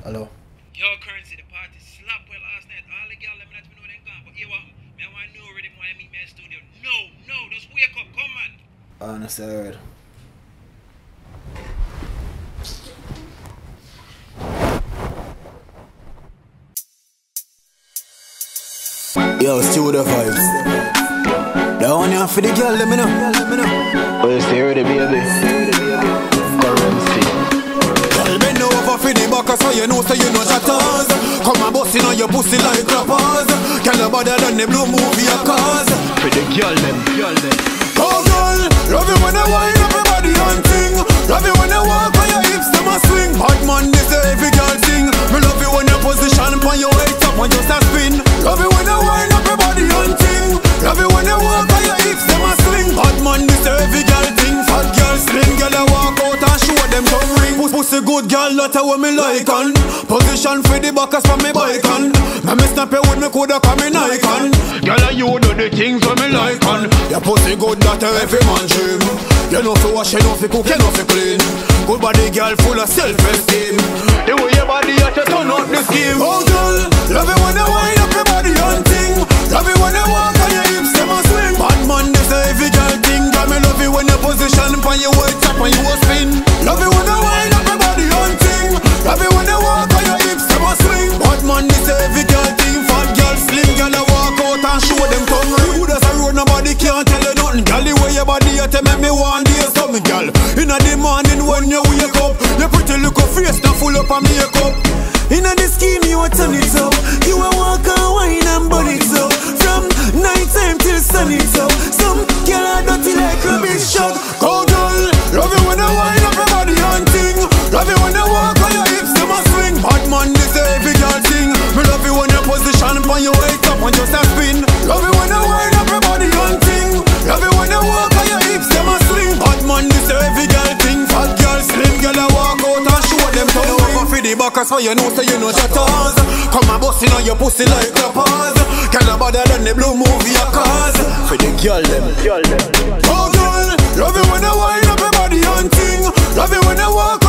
Hello. Yo, Currenci, the party slap well last night. All the girls let me let me know they gone. But you what? Me I want to know already why I meet me in the studio. No, just wake up, come on. Honestly, I heard. Yo, studio vibes. The one you for the girl, let me know. Oh, you stay ready, baby. Currenci. Girl, bend over for the back, so you know shatters. Come and bust in on your pussy like clappers. Girl, your body done the blue movie, a cause. For the girl, them. Oh, girl, love you when I wind up your body and ting. Love you when I walk on your hips, them a swing. Hot man, this every girl thing. Me love you when your position on your waist up and just a spin. Love you when I wind up your body and ting. Love you when I walk on your hips, them a swing. Hot man, this every girl thing. Fat girl slim, girl I walk out and show them tongue ring. Pussy good girl, that's what me like on. Position for the backers for me bike on. Me snap it with me coulda come in icon. Girl, you do the things what me like on. Your pussy good, that every man dream. You know fi wash, you know fi cook, you know fi clean. Good body girl full of self-esteem. The way your body at you turn out the scheme. Oh girl, love it when you wind up your body and ting. Love it when you walk on your hips, them a swing. Bad man, this a every girl thing. Girl, me love it when you position on your way top and you a spin. Love it when you wind up your body and ting. Love it when you walk on your hips, them a swing. Bad man, this a every girl thing. Fat girl, slim girl, I walk out and show them tongue ring. Who does a road, nobody can't tell you nothing. Girl, the way your body at make me want to something, girl. Inna the morning when you wake up, your pretty little face now full up of makeup. Inna the scheme you a turn it up. You a walk and wine and burn it up. From night time till sun it up. Some girl are dirty like rubbish shop. Go girl, love you when you wind up your body and ting. Love you when you walk on your hips, them a swing. Bad man, this every girl thing. Me love you when you position on your way top and just a spin. Love you when you wind up your body and ting. Love you when you walk on your hips, them a swing. Bad man, this every girl thing. Fat girl, slim girl, I walk out and show them tongue. Over for the backers, so you know shatters. Come and bust in on your pussy like clappers. Girl, your body done the blue movie, a cause. For the girl, them. Oh girl, love you when you wind up your body and ting. Love you when you walk